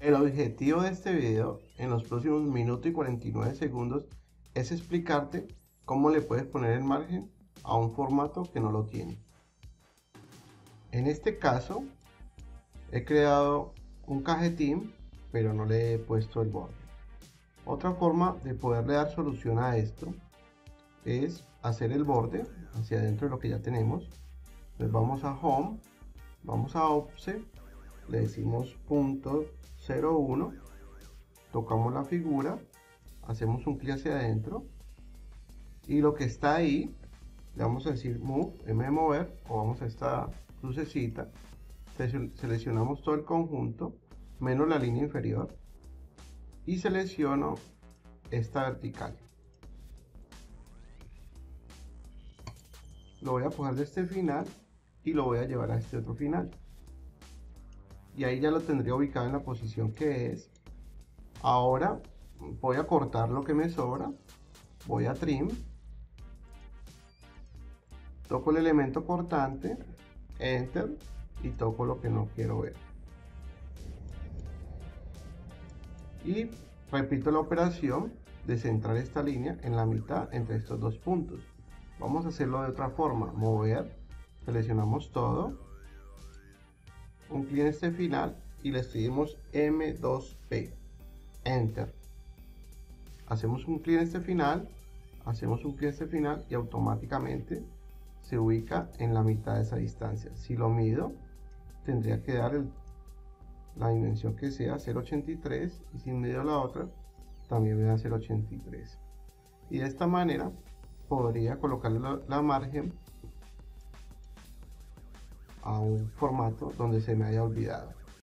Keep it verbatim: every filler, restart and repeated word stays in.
El objetivo de este video en los próximos minutos y cuarenta y nueve segundos es explicarte cómo le puedes poner el margen a un formato que no lo tiene. En este caso he creado un cajetín, pero no le he puesto el borde. Otra forma de poderle dar solución a esto es hacer el borde hacia adentro de lo que ya tenemos. Entonces vamos a Home, vamos a Offset, le decimos punto cero uno, tocamos la figura, hacemos un clic hacia adentro y lo que está ahí le vamos a decir Move, M de mover, o vamos a esta crucecita, seleccionamos todo el conjunto menos la línea inferior y selecciono esta vertical. Lo voy a coger de este final y lo voy a llevar a este otro final, y ahí ya lo tendría ubicado en la posición que es. Ahora voy a cortar lo que me sobra, voy a Trim, toco el elemento cortante, Enter, y toco lo que no quiero ver. Y repito la operación de centrar esta línea en la mitad entre estos dos puntos. Vamos a hacerlo de otra forma, mover, seleccionamos todo, un clic en este final y le escribimos M dos P, Enter. Hacemos un clic en este final, hacemos un clic en este final y automáticamente se ubica en la mitad de esa distancia. Si lo mido, tendría que dar el, la dimensión que sea cero punto ochenta y tres, y si mido la otra, también me da cero punto ochenta y tres. Y de esta manera podría colocarle la, la margen a un formato donde se me haya olvidado.